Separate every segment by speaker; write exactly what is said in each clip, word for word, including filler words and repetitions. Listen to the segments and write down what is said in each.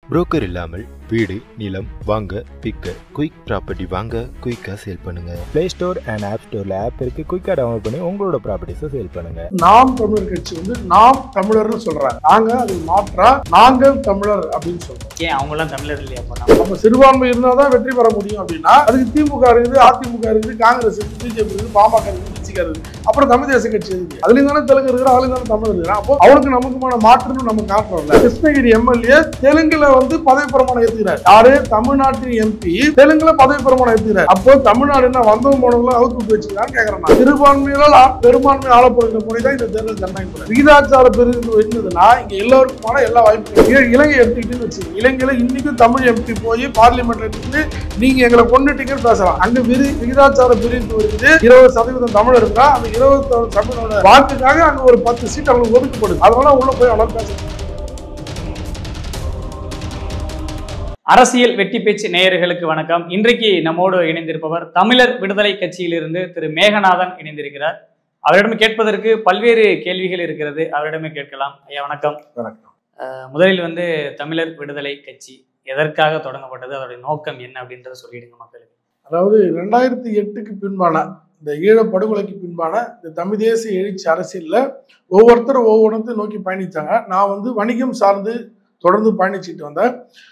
Speaker 1: Broker இல்லாமல் வீடு நிலம் வாங்க விற்க குயிக் ப்ராப்பர்ட்டி வாங்க குயிக்கா சேல் பண்ணுங்க.
Speaker 2: பிளே ஸ்டோர் அண்ட் ஆப் ஸ்டோர்ல ஆப் இருக்கு. குயிக்கா டவுன்லோட் பண்ணி உங்களோட ப்ராப்பர்ட்டிஸை சேல் பண்ணுங்க.
Speaker 3: நாம் தமிழர் கட்சி வந்து நாம் தமிழர்னு சொல்றாங்க. நாங்க அது மாற்றா நாங்கள் தமிழர் அப்படின்னு சொல்றோம்.
Speaker 4: ஏன் அவங்க எல்லாம் தமிழர் இல்லையா?
Speaker 3: நம்ம சிறுபான்மை இருந்தாதான் வெற்றி பெற முடியும் அப்படின்னா அதுக்கு திமுக இருக்குது, அதிமுக இருக்குது, காங்கிரஸ் இருக்குது, பிஜேபி இருக்குது, பாமக இருக்குது, பிசிக இருக்குது, அப்புறம் தமிழ் தேச கட்சி இருக்கு. அதுலயும் தானே தெலுங்கு இருக்கிற, அதுலயும் தானே தமிழ் இருக்கிறான். அப்போ அவனுக்கு நமக்குமான மாற்றுன்னு நம்ம காட்டுறோம்ல. கிருஷ்ணகிரி எம்எல்ஏ தெலுங்குல வந்து பதவி பிரமாணம் ஏத்துக்கிறார். யாரு? தமிழ்நாட்டின் எம்பி தெலுங்குல பதவி பிரமாணம் ஏத்துக்கிறார். அப்போ தமிழ்நாடு என்ன வந்தவங்க போனவங்களும் அவுத்து வச்சுக்கிறான்னு கேட்கறேன். சிறுபான்மையால் பெரும்பான்மை ஆளப்படுகிற முறைதான் இந்த தேர்தல் ஜனநாயகம். விகிதாச்சார பிரிவு இருந்ததுன்னா இங்க எல்லாருக்குமான எல்லா வாய்ப்புகளும். இலங்கை எடுத்துக்கிட்டு வச்சு இலங்கையில இன்னைக்கும் தமிழ் எம்பி போய் பார்லிமெண்ட்ல இருந்து நீங்க எங்களை கொண்டுட்டீங்கன்னு பேசலாம். அங்க விரி விகிதாச்சார பிரிவு இருக்குது. இருபது சதவீதம் தமிழ் இருக்கா, அந்த இருபத்தி தமிழோட வாக்குக்காக அங்க ஒரு பத்து சீட் அவங்களுக்கு ஒதுக்கப்படுது. அதனால உள்ள போய் அவ்வளவு பேச.
Speaker 4: அரசியல் வெட்டி பேச்சு நேயர்களுக்கு வணக்கம். இன்றைக்கு நம்மோடு இணைந்திருப்பவர் தமிழர் விடுதலை கட்சியிலிருந்து திரு மேகநாதன் இணைந்திருக்கிறார். அவரிடம் கேட்பதற்கு பல்வேறு கேள்விகள் இருக்கிறது, அவரிடமே கேட்கலாம். ஐயா வணக்கம்.
Speaker 3: வணக்கம்.
Speaker 4: முதலில் வந்து தமிழர் விடுதலை கட்சி எதற்காக தொடங்கப்பட்டது, அதோடைய நோக்கம் என்ன அப்படின்றத சொல்லிடுங்க மக்களுக்கு.
Speaker 3: அதாவது ரெண்டாயிரத்தி எட்டுக்கு பின்பான இந்த ஈழ படுகொலைக்கு பின்பான இந்த தமிழ் தேசிய எழுச்சி அரசியல்ல ஒவ்வொருத்தரும் ஒவ்வொன்றத்தை நோக்கி பயணிச்சாங்க. நான் வந்து வணிகம் சார்ந்து தொடர்ந்து பயணிச்சுட்டு வந்தேன்.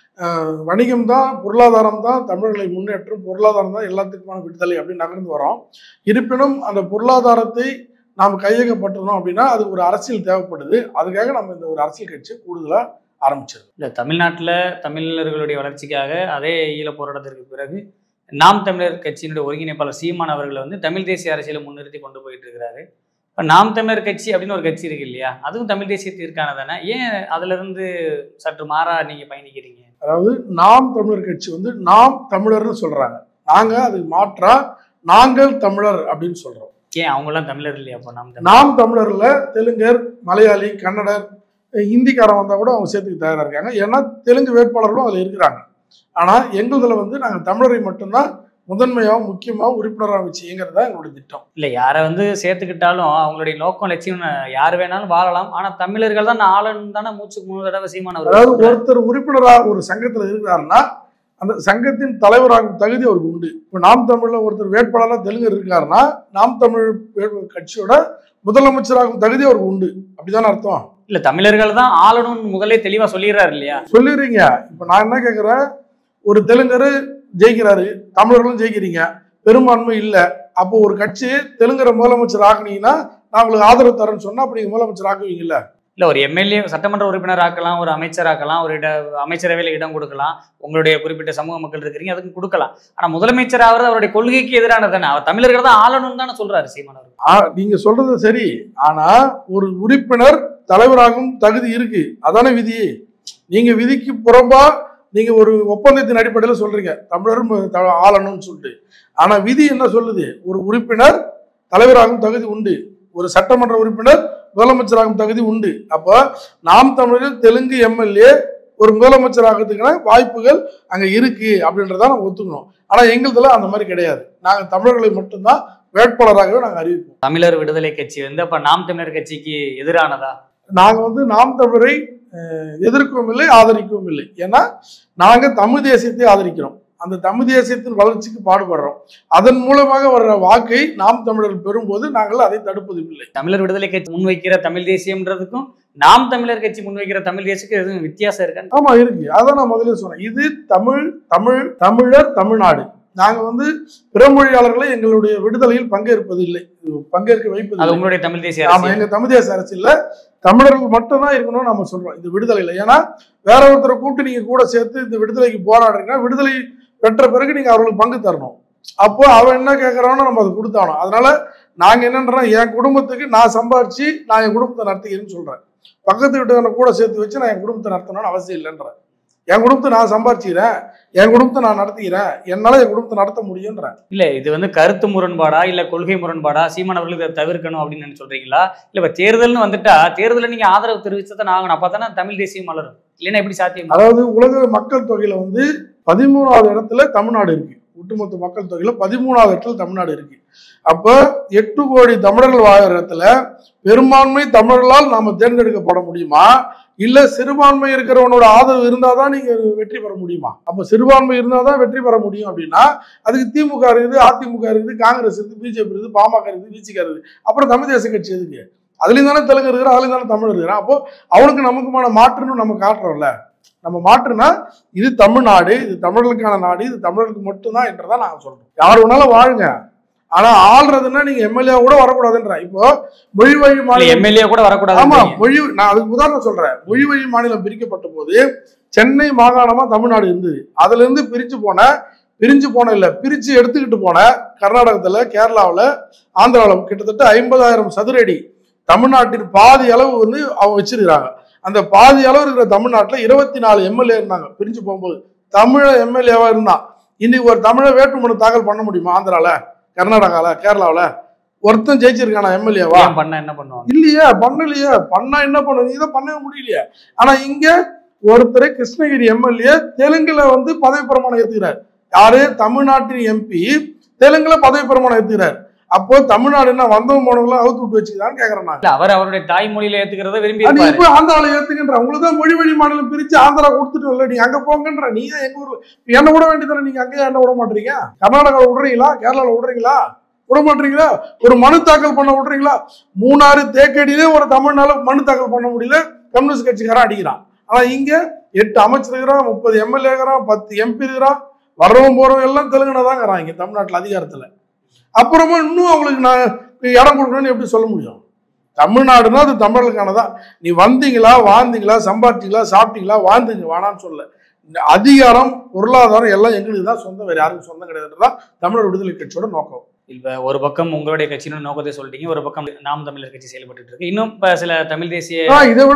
Speaker 3: வணிகம் தான், பொருளாதாரம் தான் தமிழர்களை முன்னேற்றும், பொருளாதாரம் தான் எல்லாத்துக்குமான விடுதலை அப்படின்னு நகர்ந்து வரோம். இருப்பினும் அந்த பொருளாதாரத்தை நாம் கையகப்பட்டணும் அப்படின்னா அதுக்கு ஒரு அரசியல் தேவைப்படுது. அதுக்காக நம்ம இந்த ஒரு அரசியல் கட்சியை கூடுதலா ஆரம்பிச்சிருக்கோம்.
Speaker 4: இல்லை, தமிழ்நாட்டில் தமிழர்களுடைய வளர்ச்சிக்காக அதே ஈழ போராட்டத்திற்கு பிறகு நாம் தமிழர் கட்சியினுடைய ஒருங்கிணைப்பாளர் சீமான் அவர்களை வந்து தமிழ் தேசிய அரசியலை முன்னிறுத்தி கொண்டு போயிட்டு இருக்கிறாரு. இப்போ நாம் தமிழர் கட்சி அப்படின்னு ஒரு கட்சி இருக்கு இல்லையா, அதுவும் தமிழ் தேசியத்திற்கான தானே, ஏன் அதுல இருந்து சற்று மாறா நீங்க பயணிக்கிறீங்க?
Speaker 3: அதாவது நாம் தமிழர் கட்சி வந்து நாம் தமிழர்னு சொல்றாங்க. நாங்க அது மாற்றா நாங்கள் தமிழர் அப்படின்னு சொல்றோம்.
Speaker 4: ஏன் அவங்க எல்லாம் தமிழர் இல்லையா? அப்போ நாம்
Speaker 3: நாம் தமிழர்ல தெலுங்கர், மலையாளி, கன்னடர், ஹிந்திக்காரன் வந்தா கூட அவங்க சேர்த்துக்கு தயாரா இருக்காங்க. ஏன்னா தெலுங்கு வேட்பாளர்களும் அதுல இருக்கிறாங்க. ஆனா எங்களுதுல வந்து நாங்க தமிழரை மட்டும்தான் முதன்மையாகவும் முக்கியமாகவும் உறுப்பினராக வச்சு இயங்கிறதா எங்களுடைய திட்டம்.
Speaker 4: இல்லை, யாரை வந்து சேர்த்துக்கிட்டாலும் அவங்களுடைய நோக்கம் லட்சியம் யார் வேணாலும் வாழலாம். ஆனா தமிழர்கள் தான் ஆளணும் தானே மூச்சுக்கு மூணு தடவை சீமான.
Speaker 3: அதாவது ஒருத்தர் உறுப்பினராக ஒரு சங்கத்துல இருக்கிறாருன்னா அந்த சங்கத்தின் தலைவராகும் தகுதி அவருக்கு உண்டு. இப்போ நாம் தமிழ்ல ஒருத்தர் வேட்பாளராக தெலுங்கர் இருக்காருன்னா நாம் தமிழ் கட்சியோட முதலமைச்சராகும் தகுதி அவருக்கு உண்டு. அப்படிதானே அர்த்தம்?
Speaker 4: இல்ல, தமிழர்கள் தான் ஆளணும்னு முதலே தெளிவா சொல்லிடுறாரு இல்லையா?
Speaker 3: சொல்லிடுறீங்க. இப்ப நான் என்ன கேட்கிறேன், ஒரு தெலுங்கரு ஜெயிக்கிறாரு, தமிழர்களும் ஜெயிக்கிறீங்க, பெரும்பான்மை இல்லை. அப்போ ஒரு கட்சி தெலுங்கரை முதலமைச்சர் ஆக்குனீங்கன்னா நான் உங்களுக்கு ஆதரவு தரேன்னு சொன்னா அப்படி முதலமைச்சர் ஆக்குவீங்கல்ல?
Speaker 4: இல்ல, ஒரு எம்எல்ஏ சட்டமன்ற உறுப்பினர் ஆக்கலாம், ஒரு அமைச்சர் ஆக்கலாம், ஒரு இட அமைச்சரவையில இடம் கொடுக்கலாம், உங்களுடைய குறிப்பிட்ட சமூக மக்கள் இருக்கிறீங்க அதுக்கு கொடுக்கலாம். ஆனா முதலமைச்சர் ஆகிறது அவருடைய கொள்கைக்கு எதிரானது தானே. அவர் தமிழர்கள் தான் ஆளணும்னு தானே சொல்றாரு சீமான் அவர்.
Speaker 3: நீங்க சொல்றது சரி. ஆனா ஒரு உறுப்பினர் தலைவராகும் தகுதி இருக்கு, அதான விதி. நீங்க விதிக்கு புறம்பா நீங்க ஒரு ஒப்பந்தத்தின் அடிப்படையில் சொல்றீங்க தமிழரும் ஆளணும்னு சொல்லிட்டு. ஆனா விதி என்ன சொல்லுது? ஒரு உறுப்பினர் தலைவராகும் தகுதி உண்டு, ஒரு சட்டமன்ற உறுப்பினர் முதலமைச்சராகும் தகுதி உண்டு. அப்ப நாம் தமிழரில் தெலுங்கு எம்எல்ஏ ஒரு முதலமைச்சர் ஆகிறதுக்கான வாய்ப்புகள் அங்க இருக்கு அப்படின்றத நம்ம ஒத்துக்கணும். ஆனா எங்களுதுல அந்த மாதிரி கிடையாது. நாங்க தமிழர்களை மட்டும்தான் வேட்பாளராகவே நாங்க அறிவிப்போம்.
Speaker 4: தமிழர் விடுதலை கட்சி வந்து அப்ப நாம் தமிழர் கட்சிக்கு எதிரானதா?
Speaker 3: நாங்க வந்து நாம் தமிழரை எதிர்க்கவும் இல்லை, ஆதரிக்கவும் இல்லை. ஏன்னா நாங்க தமிழ் தேசியத்தை ஆதரிக்கிறோம், அந்த தமிழ் தேசியத்தின் வளர்ச்சிக்கு பாடுபடுறோம். அதன் மூலமாக வர்ற வாக்கை நாம் தமிழர்கள் பெறும்போது நாங்கள் அதை தடுப்பதும் இல்லை.
Speaker 4: தமிழர் விடுதலை கட்சி முன்வைக்கிற தமிழ் தேசியம்ன்றதுக்கும் நாம் தமிழர் கட்சி முன்வைக்கிற தமிழ் தேசியத்துக்கு எதுவும் வித்தியாசம் இருக்கா?
Speaker 3: ஆமா இருக்கு. அதான் நான் முதல்ல சொன்னேன். இது தமிழ் தமிழ் தமிழர் தமிழ்நாடு. நாங்க வந்து பிறமொழியாளர்களை எங்களுடைய விடுதலையில் பங்கேற்பது இல்லை, பங்கேற்க வைப்பது.
Speaker 4: அது உங்களுடைய தமிழ் தேசிய
Speaker 3: ஆமா, எங்க தமிழ் தேசிய அரசியல்ல தமிழர்கள் மட்டும்தான் இருக்கணும்னு நம்ம சொல்றோம் இந்த விடுதலையில. ஏன்னா வேற ஒருத்தரை கூப்பிட்டு நீங்க கூட சேர்த்து இந்த விடுதலைக்கு போராடுறீங்கன்னா விடுதலை பெற்ற பிறகு நீங்க அவர்களுக்கு பங்கு தரணும். அப்போ அவன் என்ன கேட்கறானோ நம்ம அதை கொடுத்தானோம். அதனால நாங்க என்னன்றா, என் குடும்பத்துக்கு நான் சம்பாரிச்சு நான் என் குடும்பத்தை நடத்திக்கிறேன்னு சொல்றேன். பக்கத்து வீட்டுக்கான கூட சேர்த்து வச்சு நான் என் குடும்பத்தை நடத்தணும்னு அவசியம் இல்லைன்றேன். என் குடும்பத்தை நான் சம்பாரிச்சுக்கிறேன், என் குடும்பத்தை நான் நடத்திக்கிறேன், என்னால என் குடும்பத்தை நடத்த முடியும்ன்றேன்.
Speaker 4: இல்ல, இது வந்து கருத்து முரண்பாடா இல்ல கொள்கை முரண்பாடா? சீமான் அவர்கள் இதை தவிர்க்கணும் அப்படின்னு சொல்றீங்களா? இல்ல இப்ப தேர்தல்னு வந்துட்டா தேர்தலில் நீங்க ஆதரவு தெரிவிச்சதான் ஆகணும், அப்பதானே தமிழ் தேசியம் வளரும். இல்லைன்னா எப்படி சாத்தியம்?
Speaker 3: அதாவது உலக மக்கள் தொகையில வந்து பதிமூணாவது இடத்துல தமிழ்நாடு இருக்கு. ஒட்டுமொத்த மக்கள் தொகையில பதிமூணாவது இடத்துல தமிழ்நாடு இருக்கு. அப்ப எட்டு கோடி தமிழர்கள் வாழற இடத்துல பெரும்பான்மை தமிழர்களால் நாம தேர்ந்தெடுக்கப்பட முடியுமா, இல்ல சிறுபான்மை இருக்கிறவனோட ஆதரவு இருந்தாதான் நீங்க வெற்றி பெற முடியுமா? அப்ப சிறுபான்மை இருந்தாதான் வெற்றி பெற முடியும் அப்படின்னா அதுக்கு திமுக இருக்குது, அதிமுக இருக்குது, காங்கிரஸ் இருக்குது, பிஜேபி இருக்குது, பாமக இருக்குது, விசிக இருக்குது, அப்புறம் தமிழ் தேச கட்சி எதுக்கு? அதுலயும் தானே தெலுங்கு இருக்கிறான், அதுலயும் தானே தமிழ் இருக்கிறான். அப்போ அவனுக்கு நமக்குமான மாற்றுன்னு நம்ம காட்டுறோம்ல. நம்ம மாற்றுனா இது தமிழ்நாடு, இது தமிழர்களுக்கான நாடு, இது தமிழர்களுக்கு மட்டும்தான் என்றதான் நாங்க சொல்றோம். யார் வேணாலும் வாழுங்க, ஆனா ஆள்றதுன்னா நீங்க எம்எல்ஏ கூட வரக்கூடாதுன்ற. இப்போ மொழி வழி மாநிலம்
Speaker 4: எம்எல்ஏ கூட வரக்கூடாது.
Speaker 3: ஆமா, மொழி நான் அதுக்கு உதாரணம் சொல்றேன். மொழி வழி மாநிலம் பிரிக்கப்பட்ட போது சென்னை மாகாணமா தமிழ்நாடு இருந்தது. அதுல இருந்து பிரிச்சு போன பிரிஞ்சு போன இல்ல பிரிச்சு எடுத்துக்கிட்டு போன கர்நாடகத்துல, கேரளாவில், ஆந்திராவில் கிட்டத்தட்ட ஐம்பதாயிரம் சதுரடி தமிழ்நாட்டின் பாதி அளவு வந்து அவங்க வச்சிருக்கிறாங்க. அந்த பாதி அளவு இருக்கிற தமிழ்நாட்டில் இருபத்தி நாலு எம்எல்ஏ இருந்தாங்க பிரிஞ்சு போகும்போது. தமிழ எம்எல்ஏவா இருந்தான். இன்னைக்கு ஒரு தமிழை வேட்புமனு தாக்கல் பண்ண முடியுமா? ஆந்திரால, கர்நாடகால, கேரளாவில் ஒருத்தன் ஜெயிச்சிருக்கானா எம்எல்ஏவா?
Speaker 4: பண்ண என்ன பண்ணுவாங்க?
Speaker 3: இல்லையா, பண்ணலையா? பண்ணா என்ன பண்ணுவீங்க? இதை பண்ணவே முடியலையே. ஆனா இங்க ஒருத்தர் கிருஷ்ணகிரி எம்எல்ஏ தெலுங்குல வந்து பதவி பிரமாணம் ஏத்துக்கிறார். யாரு? தமிழ்நாட்டின் எம்பி தெலுங்குல பதவி பிரமாணம் ஏத்துக்கிறார். அப்போ தமிழ்நாடு என்ன வந்தவங்க போனவங்களும் அவுத்து விட்டு வச்சுக்கிறான்னு கேக்குறேன்.
Speaker 4: அவர் அவருடைய தாய்மொழியில ஏத்துக்கிறத விரும்பி
Speaker 3: இப்ப ஆந்திரால ஏத்துக்கின்ற உங்களுக்கு தான் மொழி வழி மாநிலம் பிரிச்சு ஆந்திரா கொடுத்துட்டு இல்ல, நீங்க அங்க போங்கன்ற. நீ எங்க ஊர்ல என்ன விட வேண்டியதானே? நீங்க அங்கே என்ன விட மாட்டீங்க? கர்நாடகாவில் விடுறீங்களா? கேரளாவில் விடுறீங்களா? விட மாட்டீங்களா? ஒரு மனு தாக்கல் பண்ண விடுறீங்களா? மூணாறு தேக்கடியிலே ஒரு தமிழ்நாடு மனு தாக்கல் பண்ண முடியல, கம்யூனிஸ்ட் கட்சிக்காரன் அடிக்கிறான். ஆனா இங்க எட்டு அமைச்சர் இருக்கிறான், முப்பது எம்எல்ஏ இருக்கிறான், பத்து எம்பி இருக்கிறான், வர்றவன் போறவங்க எல்லாம் தெலுங்குனா தான் இருக்கிறான் இங்க தமிழ்நாட்டில் அதிகாரத்துல. அப்புறமா இன்னும் அவங்களுக்கு நான் இடம் கொடுக்கணும்னு எப்படி சொல்ல முடியும்? தமிழ்நாடுன்னா அது தமிழர்களுக்கானதான். நீ வந்தீங்களா, வாழ்ந்தீங்களா, சம்பாதிச்சிங்களா, சாப்பிட்டீங்களா, வாழ்ந்தீங்க, வானான்னு சொல்ல. அதிகாரம், பொருளாதாரம் எல்லாம் எங்களுக்கு தான் சொந்தம், வேற யாருக்கும் சொந்தம் கிடையாதுதான் தமிழர் விடுதலை கட்சியோட நோக்கம்.
Speaker 4: இப்ப ஒரு பக்கம் உங்களுடைய கட்சியின் நோக்கத்தை சொல்லிட்டீங்க, ஒரு பக்கம் நாம் தமிழர் கட்சி செயல்பட்டு இருக்கு. இன்னும் இப்ப சில தமிழ் தேசிய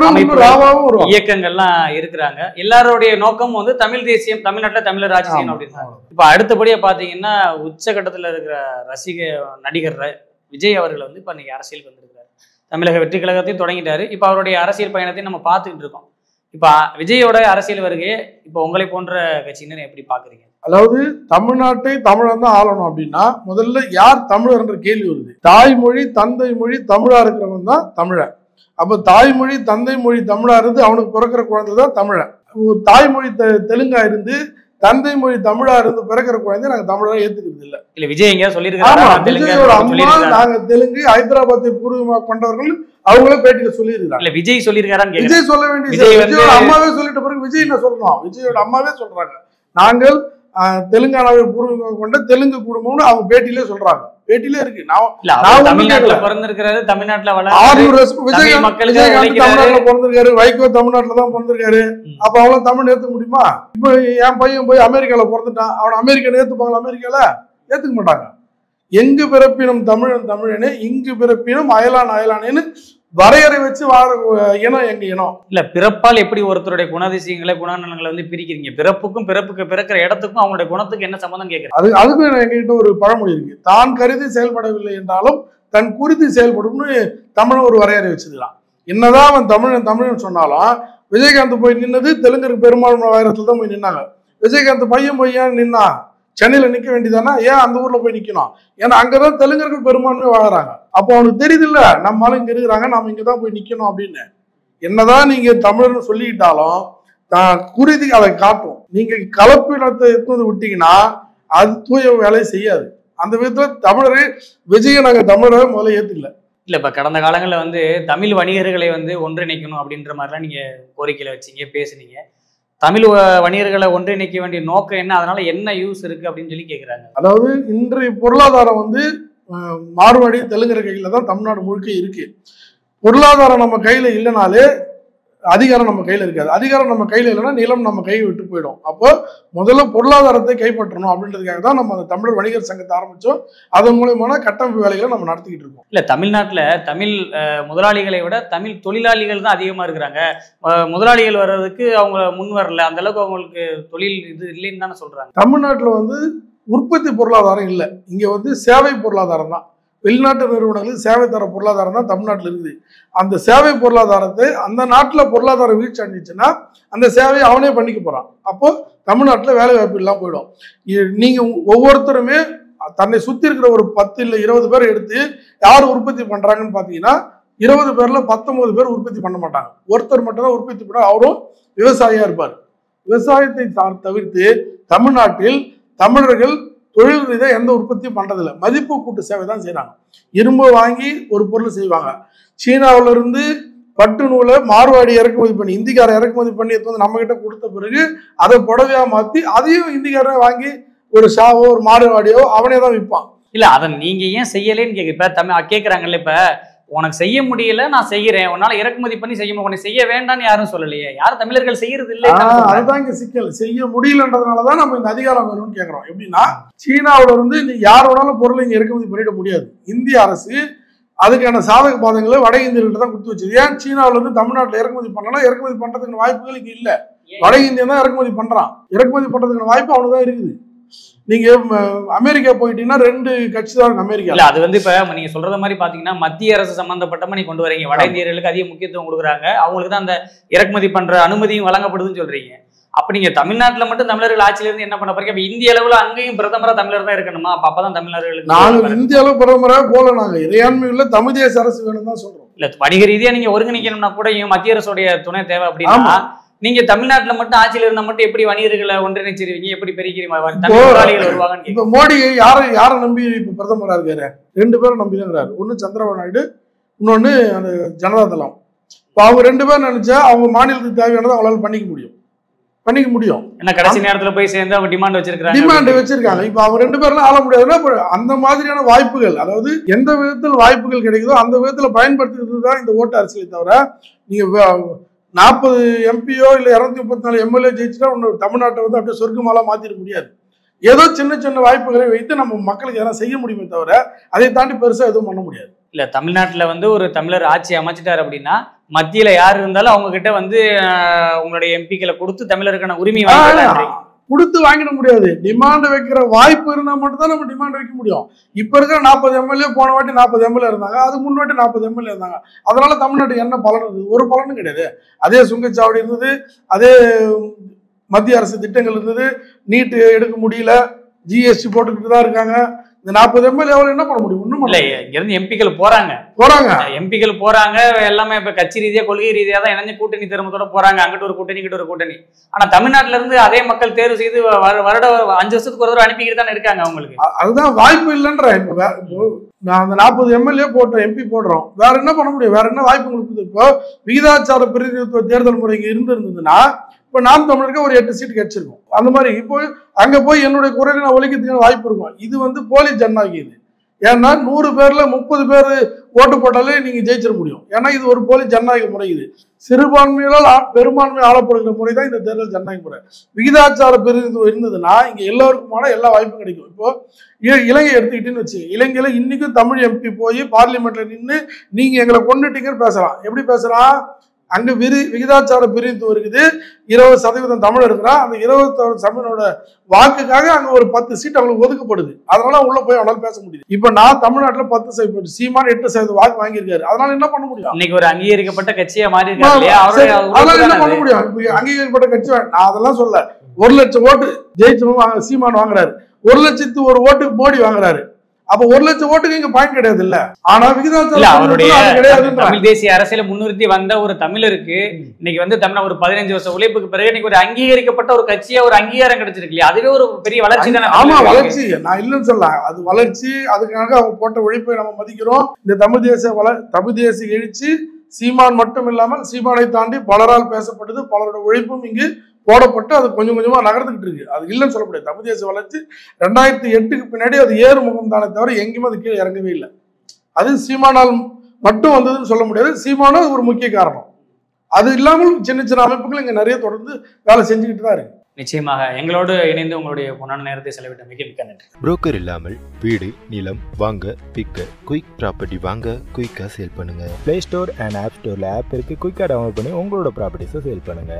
Speaker 4: இயக்கங்கள்லாம் இருக்கிறாங்க. எல்லாருடைய நோக்கம் வந்து தமிழ் தேசியம், தமிழ்நாட்டில் தமிழர் ஆட்சி செய்யணும் அப்படின்னு. இப்ப அடுத்தபடியா பாத்தீங்கன்னா உச்சகட்டத்துல இருக்கிற ரசிக நடிகர் விஜய் அவர்கள் வந்து இப்ப இன்னைக்கு அரசியலுக்கு வந்திருக்கிறாரு. தமிழக வெற்றி கழகத்தையும் தொடங்கிட்டாரு. இப்ப அவருடைய அரசியல் பயணத்தையும் நம்ம பார்த்துக்கிட்டு இருக்கோம். இப்ப விஜயோட அரசியல் வருகையே இப்ப உங்களை போன்ற கட்சியினர் எப்படி பாக்குறீங்க?
Speaker 3: அதாவது தமிழ்நாட்டை தமிழன் தான் ஆளணும் அப்படின்னா முதல்ல யார் தமிழர் என்ற கேள்வி வருது. தாய்மொழி தந்தை மொழி தமிழா இருக்கிறவன் தான் தமிழன். அப்ப தாய்மொழி தந்தை மொழி தமிழா இருந்து அவனுக்கு பிறக்கிற குழந்தை தான் தமிழன். தாய்மொழி தெலுங்கா இருந்து தந்தை மொழி தமிழா இருந்து பிறக்கிற குழந்தை நாங்க தமிழா ஏத்துக்கிறது இல்ல.
Speaker 4: இல்ல விஜய் எங்க சொல்லியிருக்காரு,
Speaker 3: விஜயோட அம்மா நாங்க தெலுங்கு, ஹைதராபாத்தை பூர்வமாக கொண்டவர்கள் அவங்களே பேட்டியில சொல்லியிருக்காங்க.
Speaker 4: இல்ல விஜய் சொல்லியிருக்காரு.
Speaker 3: விஜய் சொல்ல வேண்டிய விஜயோட அம்மாவே சொல்லிட்ட பிறகு விஜய் என்ன சொல்லணும்? விஜயோட அம்மாவே சொல்றாங்க நாங்கள் தெலுங்கானாவை பூர்வீகம் கொண்ட தெலுங்கு குடும்பம்னு அவங்க பேட்டியிலே சொல்றாங்க. பேட்டியிலே இருக்கு.
Speaker 4: தமிழ்நாட்டுல பிறந்திருக்காரு, தமிழ்நாட்டுல
Speaker 3: தமிழ்நாட்டுல பிறந்திருக்காரு, வைகோ தமிழ்நாட்டுல தான் பிறந்திருக்காரு. அப்ப அவ்வளவு தமிழ் ஏத்துக்க முடியுமா? இப்ப என் பையன் போய் அமெரிக்கால பிறந்துட்டான், அவன் அமெரிக்கன் ஏத்துப்பாங்களா? அமெரிக்கால ஏத்துக்க மாட்டாங்க. எங்கு பிறப்பினும் தமிழன் தமிழனே, இங்கு பிறப்பினும் அயலான் அயலானேன்னு வரையறை வச்சு வாழ இனம் எங்க இனம்.
Speaker 4: இல்ல பிறப்பால் எப்படி ஒருத்தருடைய குணாதிசயங்களை குணநலங்களை வந்து பிரிக்கிறீங்க? பிறப்புக்கும் பிறப்புக்கு பிறக்கிற இடத்துக்கும் அவங்களுடைய குணத்துக்கு என்ன சம்பந்தம் கேட்கறேன்.
Speaker 3: அது அதுக்கு எங்ககிட்ட ஒரு பழமொழி இருக்கு. தான் கருதி செயல்படவில்லை என்றாலும் தன் குறித்து செயல்படும்னு தமிழ் ஒரு வரையறை வச்சுக்கலாம். என்னதான் அவன் தமிழன் தமிழன் சொன்னாலும் விஜயகாந்த் போய் நின்னது தெலுங்கருக்கு பெரும்பான்மை ஆயிரத்துல தான் போய் நின்னாங்க. விஜயகாந்த் பையன் போய் ஏன் நின்னா? சென்னையில நிக்க வேண்டியதானா? ஏன் அந்த ஊர்ல போய் நிக்கணும்? ஏன்னா அங்கதான் தெலுங்கர்கள் பெரும்பான்மை வாழறாங்க. அப்போ அவனுக்கு தெரியுது இல்ல, நம்மளால இங்க இருக்கிறாங்க, நாம இங்கதான் போய் நிக்கணும் அப்படின்னு. என்னதான் நீங்க தமிழர்னு சொல்லிக்கிட்டாலும் குறிதி அதை காட்டும். நீங்க கலப்பினத்தை எடுத்து விட்டீங்கன்னா அது தூய வேலையை செய்யாது. அந்த விதத்துல தமிழரை விஜய நாங்க தமிழரை முதல்ல ஏத்துக்கல.
Speaker 4: இல்ல இப்ப கடந்த காலங்களில் வந்து தமிழ் வணிகர்களை வந்து ஒன்றிணைக்கணும் அப்படின்ற மாதிரிலாம் நீங்க கோரிக்கையில வச்சீங்க, பேசுனீங்க. தமிழ் வணிகர்களை ஒன்றிணைக்க வேண்டிய நோக்கம் என்ன? அதனால என்ன யூஸ் இருக்கு அப்படின்னு சொல்லி கேட்குறாங்க.
Speaker 3: அதாவது இன்றைய பொருளாதாரம் வந்து மார்வாடி தெலுங்கர் கையில தான் தமிழ்நாடு முழுக்க இருக்கு. பொருளாதாரம் நம்ம கையில இல்லைனாலே அதிகாரம் நம்ம கையில இருக்காது. அதிகாரம் நம்ம கையில இல்லைன்னா நிலம் நம்ம கை விட்டு போயிடும். அப்போ முதல்ல பொருளாதாரத்தை கைப்பற்றணும் அப்படின்றதுக்காக தான் நம்ம அந்த தமிழர் வணிகர் சங்கத்தை ஆரம்பிச்சோம். அதன் மூலமான கட்டமைப்பு வேலைகளை நம்ம நடத்திக்கிட்டு இருக்கோம்.
Speaker 4: இல்ல தமிழ்நாட்டுல தமிழ் முதலாளிகளை விட தமிழ் தொழிலாளிகள் தான் அதிகமா இருக்கிறாங்க. முதலாளிகள் வர்றதுக்கு அவங்க முன் வரல, அந்த அளவுக்கு அவங்களுக்கு தொழில் இது இல்லைன்னு தானே சொல்றாங்க.
Speaker 3: தமிழ்நாட்டுல வந்து உற்பத்தி பொருளாதாரம் இல்லை, இங்க வந்து சேவை பொருளாதாரம் தான். வெளிநாட்டு நிறுவனங்களுக்கு சேவை தர பொருளாதாரம் தான் தமிழ்நாட்டில் இருக்குது. அந்த சேவை பொருளாதாரத்தை அந்த நாட்டில் பொருளாதாரம் வீழ்ச்சி அடைஞ்சிச்சுன்னா அந்த சேவையை அவனே பண்ணிக்க போகிறான். அப்போ தமிழ்நாட்டில் வேலை வாய்ப்பு இல்லாமல் போயிடும். நீங்கள் ஒவ்வொருத்தருமே தன்னை சுற்றி இருக்கிற ஒரு பத்து இல்லை இருபது பேர் எடுத்து யார் உற்பத்தி பண்ணுறாங்கன்னு பார்த்தீங்கன்னா இருபது பேரில் பத்தொன்பது பேர் உற்பத்தி பண்ண மாட்டாங்க. ஒருத்தர் மட்டும்தான் உற்பத்தி பண்ண, அவரும் விவசாயியாக இருப்பார். விவசாயத்தை தவிர்த்து தமிழ்நாட்டில் தமிழர்கள் தொழில் ரீதியாக எந்த உற்பத்தியும் பண்ணுறதில்ல. மதிப்பு கூட்டு சேவை தான் செய்கிறாங்க. இரும்பு வாங்கி ஒரு பொருள் செய்வாங்க. சீனாவிலிருந்து பட்டு நூலை மார்வாடி இறக்குமதி பண்ணி இந்திக்காரை இறக்குமதி பண்ணி எடுத்து வந்து நம்ம கிட்ட கொடுத்த பிறகு அதை புடவையா மாற்றி அதையும் இந்திக்காரை வாங்கி ஒரு ஷாவோ ஒரு மார்வாடியோ அவனே தான் விற்பான்.
Speaker 4: இல்ல அதை நீங்க ஏன் செய்யலேன்னு கேட்க இப்ப தமிழ் கேட்கறாங்கல்ல, இப்ப உனக்கு செய்ய முடியல நான் செய்யறேன், உன்னால இறக்குமதி பண்ணி செய்ய உனக்கு செய்ய வேண்டாம்னு யாரும் சொல்லலையே. யாரும் தமிழர்கள் செய்யறது இல்லை.
Speaker 3: அதுதான் இங்க சிக்கல். செய்ய முடியலன்றதுனாலதான் நம்ம இந்த அதிகாரம் வேணும்னு கேட்கிறோம். எப்படின்னா சீனாவில இருந்து நீ யாரோடாலும் பொருளை இங்க இறக்குமதி பண்ணிட முடியாது. இந்திய அரசு அதுக்கான சாதக பாதங்களை வட இந்தியர்கிட்ட தான் கொடுத்து வச்சது. ஏன் சீனாவில இருந்து தமிழ்நாட்டில் இறக்குமதி பண்ணலாம்? இறக்குமதி பண்றதுக்கான வாய்ப்புகள் இங்க இல்ல. வட இந்தியன் தான் இறக்குமதி பண்றான். இறக்குமதி பண்றதுக்கான வாய்ப்பு அவனுதான் இருக்குது. நீங்க அமெரிக்கா போயிட்டீங்கன்னா ரெண்டு கட்சி தான் அமெரிக்கா.
Speaker 4: இல்ல அது வந்து இப்ப நீங்க சொல்ற மாதிரி பாத்தீங்கன்னா மத்திய அரசு சம்பந்தப்பட்டமா நீ கொண்டு வரீங்க. வட இந்தியர்களுக்கு அதிக முக்கியத்துவம் கொடுக்குறாங்க, அவங்களுக்கு தான் அந்த இறக்குமதி பண்ற அனுமதியும் வழங்கப்படுதுன்னு சொல்றீங்க. அப்ப நீங்க தமிழ்நாட்டுல மட்டும் தமிழர்கள் ஆட்சியில இருந்து என்ன பண்ண போறீங்க? அப்ப இந்திய அளவுல அங்கேயும் பிரதமரா தமிழர் தான் இருக்கணுமா? அப்ப அப்பதான் தமிழர்களுக்கு
Speaker 3: நாங்க இந்திய அளவு பிரதமராக போல நாங்க இறையாண்மை உள்ள தமிழ் தேசிய அரசு வேணும் தான் சொல்றோம்.
Speaker 4: இல்ல வணிக ரீதியா நீங்க ஒருங்கிணைக்கணும்னா கூட மத்திய அரசுடைய துணை தேவை. அப்படின்னா நீங்க தமிழ்நாட்டுல மட்டும் ஆட்சியில இருந்தா மட்டும் எப்படி வணிகர்களை ஒன்றிணைச்சிருவீங்க? எப்படி பெருக்கிறீங்க? வருவாங்க.
Speaker 3: இப்ப மோடி யாரை யாரை நம்பி இப்ப பிரதமரா இருக்காரு? ரெண்டு பேரும் நம்பி தான் இருக்கிறாரு. ஒண்ணு சந்திரபாபு நாயுடு, இன்னொன்னு அந்த ஜனதாதளம். இப்ப அவங்க ரெண்டு பேரும் நினைச்சா அவங்க மாநிலத்துக்கு தேவையானதை அவங்களால பண்ணிக்க முடியும் பண்ணிக்க முடியும் ஏன்னா
Speaker 4: கடைசி நேரத்துல போய் சேர்ந்து அவங்க டிமாண்ட் வச்சிருக்காங்க
Speaker 3: டிமாண்ட் வச்சிருக்காங்க இப்ப அவங்க ரெண்டு பேர்லாம் ஆள முடியாதுன்னா அந்த மாதிரியான வாய்ப்புகள், அதாவது எந்த விதத்தில் வாய்ப்புகள் கிடைக்குதோ அந்த விதத்துல பயன்படுத்துறது தான் இந்த ஓட்டு அரசியலை தவிர நீங்க நாற்பது எம்பியோ இல்ல இருநூத்தி முப்பத்தி நாலு எம்எல்ஏ ஜெயிச்சுட்டா தமிழ்நாட்டை வந்து அப்படியே சொர்க்கமாலாம் மாத்திட முடியாது. ஏதோ சின்ன சின்ன வாய்ப்புகளை வைத்து நம்ம மக்களுக்கு எதனா செய்ய முடியுமே தவிர அதை தாண்டி பெருசா எதுவும் பண்ண முடியாது.
Speaker 4: இல்ல தமிழ்நாட்டுல வந்து ஒரு தமிழர் ஆட்சி அமைச்சிட்டாரு அப்படின்னா மத்தியில யாரு இருந்தாலும் அவங்க கிட்ட வந்து உங்களுடைய எம்பிக்களை கொடுத்து தமிழருக்கான உரிமை
Speaker 3: கொடுத்து வாங்கிட முடியாது. டிமாண்ட் வைக்கிற வாய்ப்பு இருந்தா மட்டும் தான் நம்ம டிமாண்ட் வைக்க முடியும். இப்ப இருக்கிற நாற்பது எம்எல்ஏ போன வாட்டி நாற்பது எம்எல்ஏ இருந்தாங்க, அது முன்னாடி நாற்பது எம்எல்ஏ இருந்தாங்க. அதனால தமிழ்நாட்டுக்கு என்ன பலன் இருந்தது? ஒரு பலனும் கிடையாது. அதே சுங்கச்சாவடி இருந்தது, அதே மத்திய அரசு திட்டங்கள் இருந்தது, நீட்டு எடுக்க முடியல, ஜிஎஸ்டி போட்டுக்கிட்டு தான் இருக்காங்க. இந்த நாற்பது எம்எல்ஏ என்ன பண்ண முடியும்? ஒண்ணும்
Speaker 4: இல்ல. இங்க இருந்து எம்பிக்கள் போறாங்க
Speaker 3: போறாங்க
Speaker 4: எம்பிக்கள் போறாங்க எல்லாமே இப்ப கட்சி ரீதியா கொள்கை ரீதியா தான் இணைஞ்சு கூட்டணி திரும்பத்தோட போறாங்க. அங்கிட்டு ஒரு கூட்டணி இங்கிட்ட ஒரு கூட்டணி. ஆனா தமிழ்நாட்டுல இருந்து அதே மக்கள் தேர்வு செய்து வருட அஞ்சு வருஷத்துக்கு ஒரு தடவை அனுப்பிக்கிட்டு தானே இருக்காங்க. அவங்களுக்கு
Speaker 3: அதுதான் வாய்ப்பு இல்லைன்ற. இப்போ நான் அந்த நாற்பது எம்எல்ஏ போட்டோம், எம்பி போடுறோம், வேற என்ன பண்ண முடியும்? வேற என்ன வாய்ப்பு உங்களுக்கு? இப்போ விகிதாச்சார பிரதிநிதித்துவ தேர்தல் முறை இருந்து இருந்ததுன்னா இப்போ நாம் தமிழருக்கு ஒரு எட்டு சீட் கிடைச்சிருக்கும். அந்த மாதிரி இப்போ அங்க போய் என்னுடைய குரலை நான் ஒழிக்கிறதுக்கான வாய்ப்பு இருக்கும். இது வந்து போலி ஜனநாயகம். இது ஏன்னா நூறு பேர்ல முப்பது பேர் ஓட்டு போட்டாலே நீங்க ஜெயிச்சிட முடியும். ஏன்னா இது ஒரு போலி ஜனநாயக முறை. இது சிறுபான்மையால் பெரும்பான்மை ஆளப்படுகிற முறை தான் இந்த தேர்தல் ஜனநாயக முறை. விகிதாச்சார பிரதிநிதித்துவம் இருந்ததுன்னா இங்க எல்லாருக்குமான எல்லா வாய்ப்பும் கிடைக்கும். இப்போ இலங்கை எடுத்துக்கிட்டேன்னு வச்சு, இலங்கையில இன்னைக்கும் தமிழ் எம்பி போய் பார்லிமெண்ட்ல நின்று நீங்க எங்களை கொண்டுட்டீங்கன்னு பேசலாம். எப்படி பேசலாம்? அங்க விரி விகிதாச்சார பிரதிநிதித்துவம் இருக்குது, இருபது சதவீதம் தமிழ் இருக்கிறா, அந்த இருபத்தி தமிழோட வாக்குக்காக அங்க ஒரு பத்து சீட் அவங்களுக்கு ஒதுக்கப்படுது. அதனால உள்ள போய் அவனால பேச முடியுது. இப்ப நான் தமிழ்நாட்டுல பத்து சதவீதம், சீமான் எட்டு சதவீதம் வாக்கு வாங்கியிருக்காரு. அதனால என்ன பண்ண முடியும்?
Speaker 4: இன்னைக்கு ஒரு அங்கீகரிக்கப்பட்ட கட்சியா மாறி
Speaker 3: அதனால என்ன பண்ண முடியும்? இப்ப அங்கீகரிக்கப்பட்ட கட்சி நான் அதெல்லாம் சொல்ல. ஒரு லட்சம் ஓட்டு ஜெயிச்சு சீமான் வாங்குறாரு, ஒரு லட்சத்து ஒரு ஓட்டு மோடி வாங்குறாரு. அப்ப ஒரு லட்சம் ஓட்டுக்கு இங்க பயன் கிடையாது இல்ல. ஆனா
Speaker 4: தமிழ் தேசிய அரசியல முன்னிறுத்தி வந்த ஒரு தமிழருக்கு இன்னைக்கு வந்து தமிழ் ஒரு பதினஞ்சு வருஷம் உழைப்புக்கு பிறகு இன்னைக்கு ஒரு அங்கீகரிக்கப்பட்ட ஒரு கட்சியா ஒரு அங்கீகாரம் கிடைச்சிருக்கு இல்லையா? அதுவே ஒரு பெரிய வளர்ச்சி தானே.
Speaker 3: ஆமா, வளர்ச்சி. நான் இல்லைன்னு சொல்ல, அது வளர்ச்சி. அதுக்காக அவங்க போட்ட உழைப்பை நம்ம மதிக்கிறோம். இந்த தமிழ் தேசிய வள தமிழ் தேசிய எழுச்சி சீமான் மட்டும் இல்லாமல் சீமானை தாண்டி பலரால் பேசப்பட்டது. பலரோட உழைப்பும் இங்கு போடப்பட்டு அது கொஞ்சம் கொஞ்சமா நகர்ந்துகிட்டு இருக்கு. அது இல்லைன்னு சொல்ல முடியாது. தமிழ் தேசிய வளர்ச்சி ரெண்டாயிரத்தி எட்டுக்கு பின்னாடி அது ஏறு முகம் தானே தவிர எங்கேயுமே அது கீழே இறங்கவே இல்லை. அது சீமானால் மட்டும் வந்ததுன்னு சொல்ல முடியாது. சீமானும் ஒரு முக்கிய காரணம். அது இல்லாமல் சின்ன சின்ன அமைப்புகள் இங்க நிறைய தொடர்ந்து வேலை செஞ்சுக்கிட்டு தான் இருக்கு.
Speaker 4: நிச்சயமாக எங்களோடு இணைந்து உங்களுடைய பொன்னான நேரத்தை செலவிட்ட மிக மிக்க நன்றி.
Speaker 1: புரோக்கர் இல்லாமல் வீடு நிலம் வாங்க விற்க குயிக் ப்ராப்பர்ட்டி வாங்க குயிக்கா சேல் பண்ணுங்க.
Speaker 2: பிளே ஸ்டோர் அண்ட் ஆப் ஸ்டோர்ல ஆப் இருக்கு. குயிக்கா டவுன்லோட் பண்ணி உங்களோட ப்ராப்பர்ட்டிஸை சேல் பண்ணுங்க.